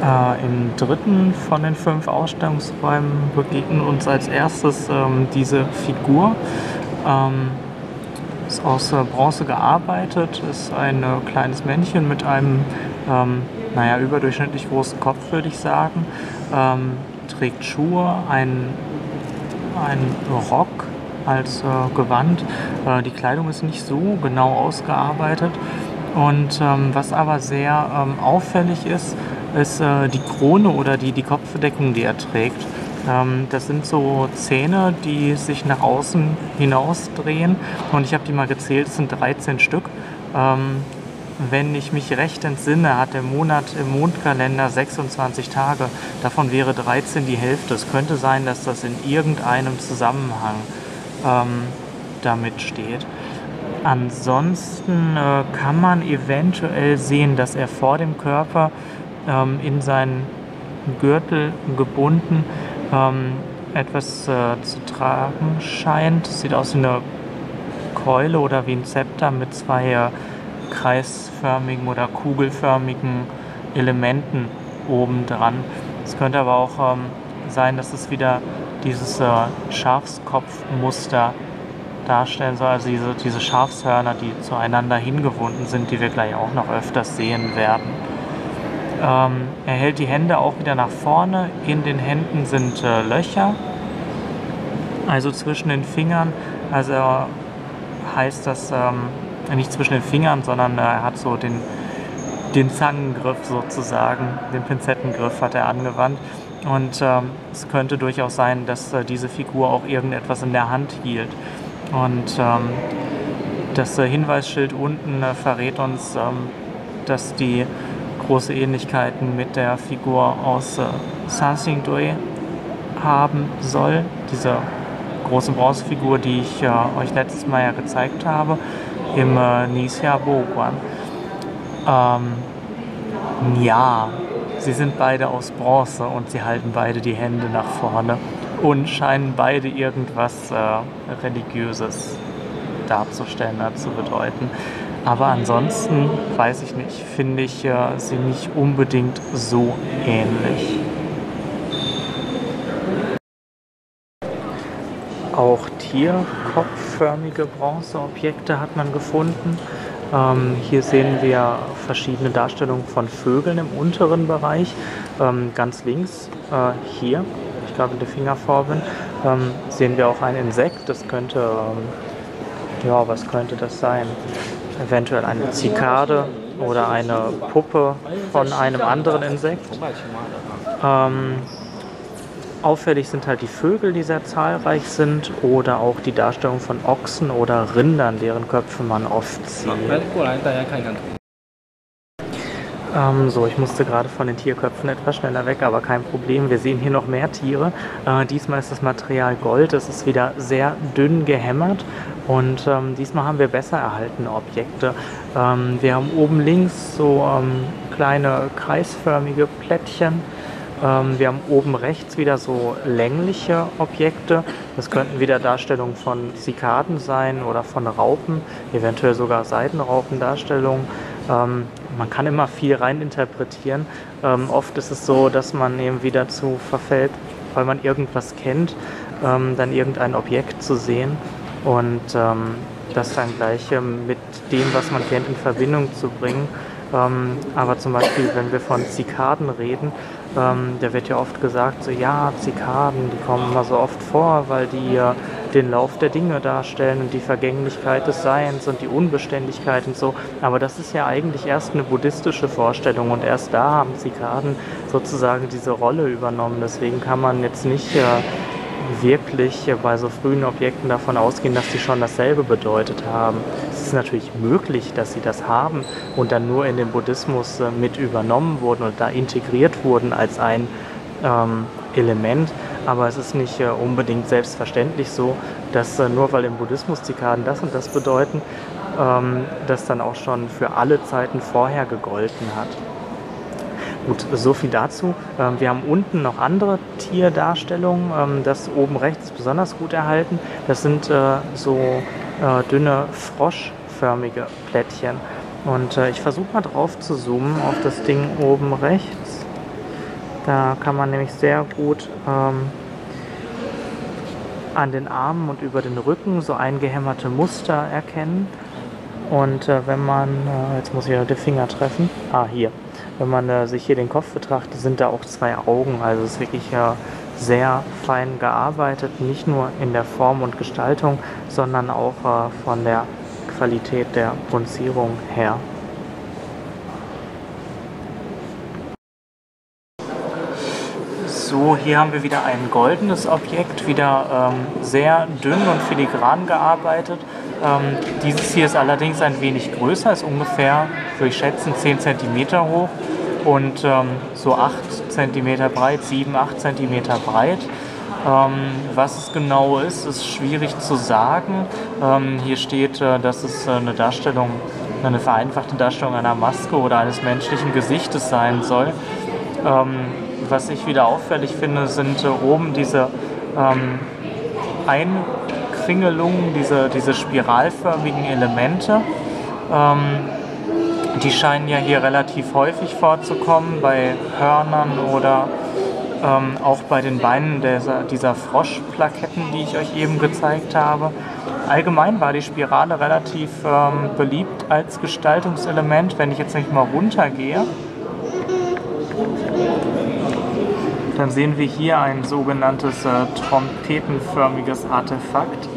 Im dritten von den 5 Ausstellungsräumen begegnet uns als erstes diese Figur. Ähm, Ist aus Bronze gearbeitet, ist ein kleines Männchen mit einem, naja, überdurchschnittlich großen Kopf, würde ich sagen. Trägt Schuhe, ein Rock als Gewand. Die Kleidung ist nicht so genau ausgearbeitet. Und was aber sehr auffällig ist, ist die Krone oder die Kopfbedeckung, die er trägt. Das sind so Zähne, die sich nach außen hinaus drehen. Und ich habe die mal gezählt, es sind 13 Stück. Wenn ich mich recht entsinne, hat der Monat im Mondkalender 26 Tage. Davon wäre 13 die Hälfte. Es könnte sein, dass das in irgendeinem Zusammenhang damit steht. Ansonsten kann man eventuell sehen, dass er vor dem Körper in seinen Gürtel gebunden etwas zu tragen scheint. Sieht aus wie eine Keule oder wie ein Zepter mit 2 kreisförmigen oder kugelförmigen Elementen obendran. Es könnte aber auch sein, dass es wieder dieses Schafskopfmuster darstellen soll, also diese Schafshörner, die zueinander hingewunden sind, die wir gleich auch noch öfters sehen werden. Er hält die Hände auch wieder nach vorne. In den Händen sind Löcher, also zwischen den Fingern. Also heißt das nicht zwischen den Fingern, sondern er hat so den Zangengriff sozusagen, den Pinzettengriff hat er angewandt. Und es könnte durchaus sein, dass diese Figur auch irgendetwas in der Hand hielt. Und das Hinweisschild unten verrät uns, dass die große Ähnlichkeiten mit der Figur aus Sansingdui haben soll. Diese große Bronzefigur, die ich euch letztes Mal ja gezeigt habe, im Ningxia Boguan. Ja, sie sind beide aus Bronze und sie halten beide die Hände nach vorne und scheinen beide irgendwas Religiöses darzustellen, zu bedeuten. Aber ansonsten, weiß ich nicht, finde ich sie nicht unbedingt so ähnlich. Auch tierkopfförmige Bronzeobjekte hat man gefunden. Hier sehen wir verschiedene Darstellungen von Vögeln im unteren Bereich. Ganz links, hier, ich glaube in der Fingerformen, sehen wir auch ein Insekt. Das könnte, ja, was könnte das sein? Eventuell eine Zikade oder eine Puppe von einem anderen Insekt. Auffällig sind halt die Vögel, die sehr zahlreich sind, oder auch die Darstellung von Ochsen oder Rindern, deren Köpfe man oft sieht. So, ich musste gerade von den Tierköpfen etwas schneller weg, aber kein Problem. Wir sehen hier noch mehr Tiere. Diesmal ist das Material Gold. Es ist wieder sehr dünn gehämmert und diesmal haben wir besser erhaltene Objekte. Wir haben oben links so kleine kreisförmige Plättchen. Wir haben oben rechts wieder so längliche Objekte. Das könnten wieder Darstellungen von Zikaden sein oder von Raupen, eventuell sogar Seidenraupendarstellungen. Man kann immer viel reininterpretieren. Oft ist es so, dass man eben dazu verfällt, weil man irgendwas kennt, dann irgendein Objekt zu sehen und das dann gleich mit dem, was man kennt, in Verbindung zu bringen. Aber zum Beispiel, wenn wir von Zikaden reden, da wird ja oft gesagt, so ja, Zikaden, die kommen immer so oft vor, weil die den Lauf der Dinge darstellen und die Vergänglichkeit des Seins und die Unbeständigkeit und so. Aber das ist ja eigentlich erst eine buddhistische Vorstellung und erst da haben Zikaden sozusagen diese Rolle übernommen. Deswegen kann man jetzt nicht wirklich bei so frühen Objekten davon ausgehen, dass die schon dasselbe bedeutet haben. Es ist natürlich möglich, dass sie das haben und dann nur in den Buddhismus mit übernommen wurden und da integriert wurden als ein Element, aber es ist nicht unbedingt selbstverständlich so, dass nur weil im Buddhismus Zikaden das und das bedeuten, das dann auch schon für alle Zeiten vorher gegolten hat. Gut, so viel dazu. Wir haben unten noch andere Tierdarstellungen. Das oben rechts ist besonders gut erhalten. Das sind so dünne froschförmige Plättchen. Und ich versuche mal drauf zu zoomen auf das Ding oben rechts. Da kann man nämlich sehr gut an den Armen und über den Rücken so eingehämmerte Muster erkennen. Und wenn man, jetzt muss ich den Finger treffen, hier, wenn man sich hier den Kopf betrachtet, sind da auch 2 Augen, also es ist wirklich sehr fein gearbeitet, nicht nur in der Form und Gestaltung, sondern auch von der Qualität der Punzierung her. So, hier haben wir wieder ein goldenes Objekt, wieder sehr dünn und filigran gearbeitet. Dieses hier ist allerdings ein wenig größer, ist ungefähr, würde ich schätzen, 10 cm hoch und so 8 cm breit, 7, 8 cm breit. Was es genau ist schwierig zu sagen. Hier steht, dass es eine vereinfachte Darstellung einer Maske oder eines menschlichen Gesichtes sein soll. Was ich wieder auffällig finde, sind oben diese Einkringelungen, diese spiralförmigen Elemente. Die scheinen ja hier relativ häufig vorzukommen, bei Hörnern oder auch bei den Beinen dieser Froschplaketten, die ich euch eben gezeigt habe. Allgemein war die Spirale relativ beliebt als Gestaltungselement. Wenn ich jetzt nicht mal runtergehe, dann sehen wir hier ein sogenanntes trompetenförmiges Artefakt.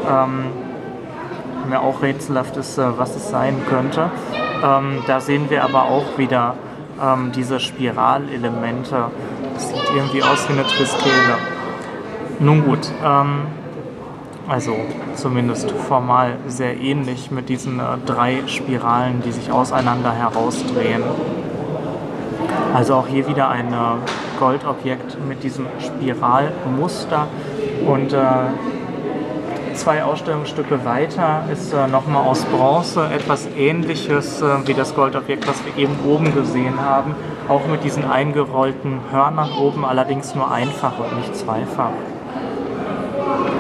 Mir auch rätselhaft ist, was es sein könnte. Da sehen wir aber auch wieder diese Spiralelemente. Das sieht irgendwie aus wie eine Triskele. Nun gut, also zumindest formal sehr ähnlich mit diesen 3 Spiralen, die sich auseinander herausdrehen. Also auch hier wieder ein Goldobjekt mit diesem Spiralmuster und 2 Ausstellungsstücke weiter ist nochmal aus Bronze etwas Ähnliches wie das Goldobjekt, was wir eben oben gesehen haben, auch mit diesen eingerollten Hörnern oben, allerdings nur einfach und nicht zweifach.